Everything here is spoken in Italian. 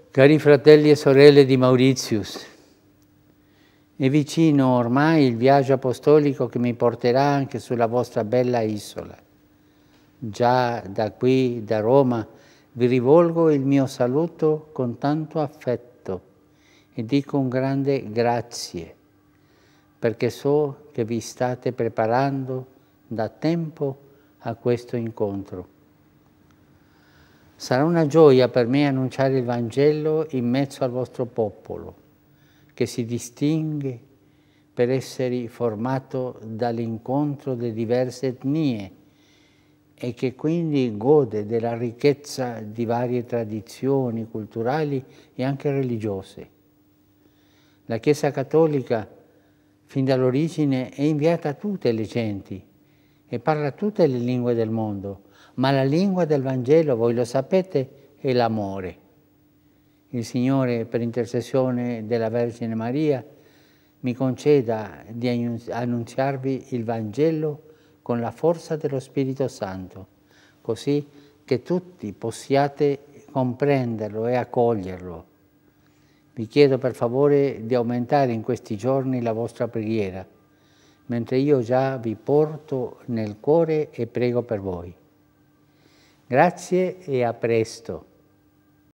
Cari fratelli e sorelle di Mauritius, è vicino ormai il viaggio apostolico che mi porterà anche sulla vostra bella isola. Già da qui, da Roma, vi rivolgo il mio saluto con tanto affetto e dico un grande grazie, perché so che vi state preparando da tempo a questo incontro. Sarà una gioia per me annunciare il Vangelo in mezzo al vostro popolo, che si distingue per essere formato dall'incontro di diverse etnie e che quindi gode della ricchezza di varie tradizioni culturali e anche religiose. La Chiesa Cattolica, fin dall'origine, è inviata a tutte le genti e parla tutte le lingue del mondo, ma la lingua del Vangelo, voi lo sapete, è l'amore. Il Signore, per intercessione della Vergine Maria, mi conceda di annunziarvi il Vangelo con la forza dello Spirito Santo, così che tutti possiate comprenderlo e accoglierlo. Vi chiedo per favore di aumentare in questi giorni la vostra preghiera, mentre io già vi porto nel cuore e prego per voi. Grazie e a presto.